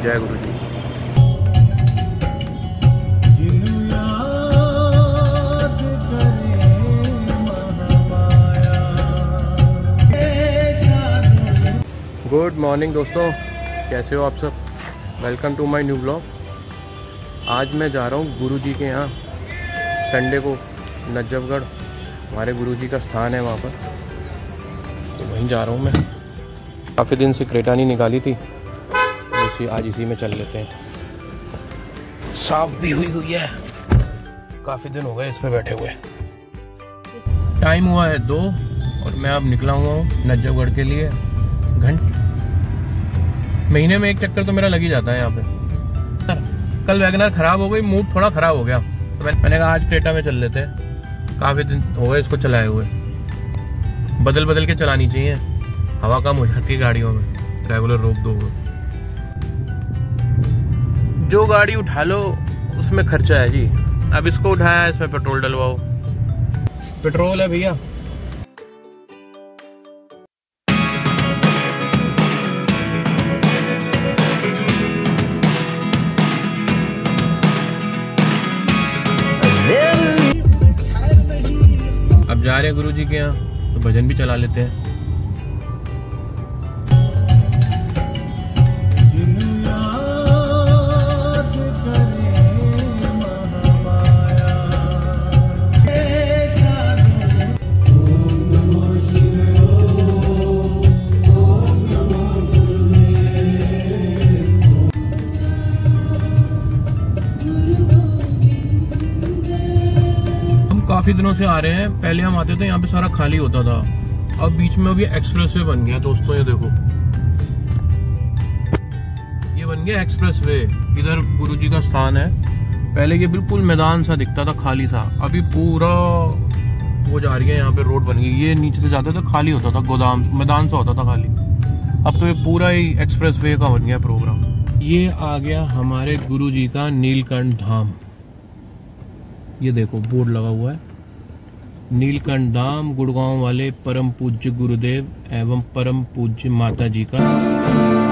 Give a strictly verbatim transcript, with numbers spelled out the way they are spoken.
जय गुरु जी। Good morning दोस्तों, कैसे हो आप सब। Welcome to my new blog. आज मैं जा रहा हूँ गुरु जी के यहाँ संडे को नजफगढ़। हमारे गुरु जी का स्थान है वहाँ पर, तो वहीं जा रहा हूँ मैं। काफ़ी दिन से क्रेटा नहीं निकाली थी, इसी आज इसी में चल लेते हैं। साफ भी हुई हुई है, काफ़ी दिन हो गए इस पर बैठे हुए। टाइम हुआ है दो और मैं अब निकला हुआ हूँ नजफगढ़ के लिए। घंटे महीने में एक चक्कर तो मेरा लग ही जाता है यहाँ पे। कल वैगनर खराब हो गई, मूड थोड़ा खराब हो गया, तो मैंने कहा आज क्रेटा में चल लेते हैं। काफ़ी दिन हो गए इसको चलाए हुए, बदल बदल के चलानी चाहिए, हवा कम हो जाती है गाड़ियों में, रेगुलर रोक दो। जो गाड़ी उठा लो उसमें खर्चा है जी। अब इसको उठाया, इसमें पेट्रोल डलवाओ। पेट्रोल है भैया। अब जा रहे हैं गुरु जी के यहाँ, तो भजन भी चला लेते हैं। काफी दिनों से आ रहे हैं। पहले हम आते थे यहाँ पे सारा खाली होता था, अब बीच में अभी एक्सप्रेस वे बन गया दोस्तों। ये देखो, ये बन गया एक्सप्रेस वे। इधर गुरु जी का स्थान है। पहले ये बिल्कुल मैदान सा दिखता था, खाली सा। अभी पूरा वो जा रही है, यहाँ पे रोड बन गई। ये नीचे से जाते थे, खाली होता था, गोदाम मैदान सा होता था खाली। अब तो ये पूरा ही एक्सप्रेस वे का बन गया प्रोग्राम। ये आ गया हमारे गुरु जी का नीलकंठ धाम। ये देखो बोर्ड लगा हुआ है, नीलकंठ धाम, गुड़गांव वाले परम पूज्य गुरुदेव एवं परम पूज्य माता जी का